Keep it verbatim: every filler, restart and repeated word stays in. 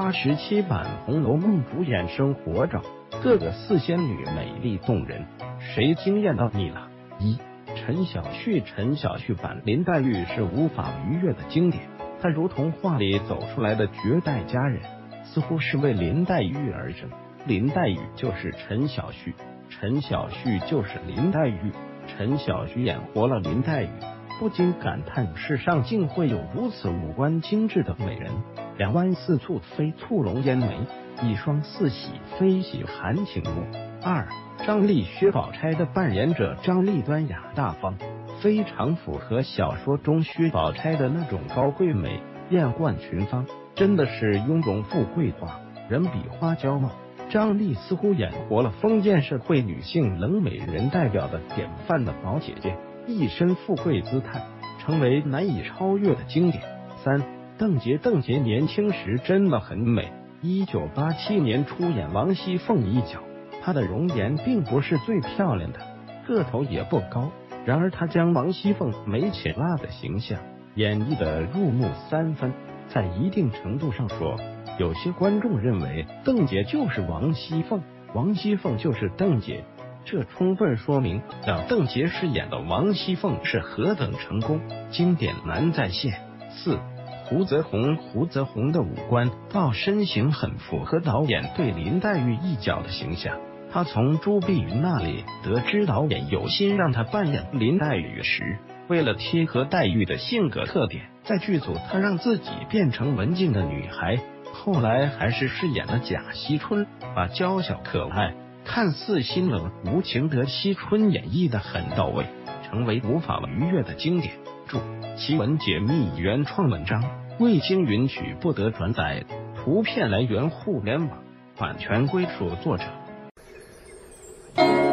八十七版《红楼梦》主演生活照，各个四仙女美丽动人，谁惊艳到你了？一陈小旭，陈小旭版林黛玉是无法逾越的经典，她如同画里走出来的绝代佳人，似乎是为林黛玉而生。林黛玉就是陈小旭，陈小旭就是林黛玉，陈小旭演活了林黛玉，不禁感叹世上竟会有如此五官精致的美人。两弯似蹙非蹙龙烟眉，一双似喜非喜含情目。二张丽薛宝钗的扮演者张丽端雅大方，非常符合小说中薛宝钗的那种高贵美，艳冠群芳，真的是雍容富贵花，人比花娇貌。张丽似乎演活了封建社会女性冷美人代表的典范的宝姐姐，一身富贵姿态，成为难以超越的经典。三邓婕，邓婕年轻时真的很美，一九八七年出演王熙凤一角，她的容颜并不是最漂亮的，个头也不高，然而她将王熙凤美且辣的形象演绎得入木三分。在一定程度上说，有些观众认为邓婕就是王熙凤，王熙凤就是邓婕，这充分说明让邓婕饰演的王熙凤是何等成功，经典难再现。四胡泽红，胡泽红的五官到身形很符合导演对林黛玉一角的形象。他从朱碧云那里得知导演有心让他扮演林黛玉时，为了贴合黛玉的性格特点，在剧组他让自己变成文静的女孩，后来还是饰演了贾惜春，把娇小可爱、看似心冷无情的惜春演绎得很到位，成为无法逾越的经典。注：奇闻解密原创文章，未经允许不得转载，图片来源互联网，版权归属作者。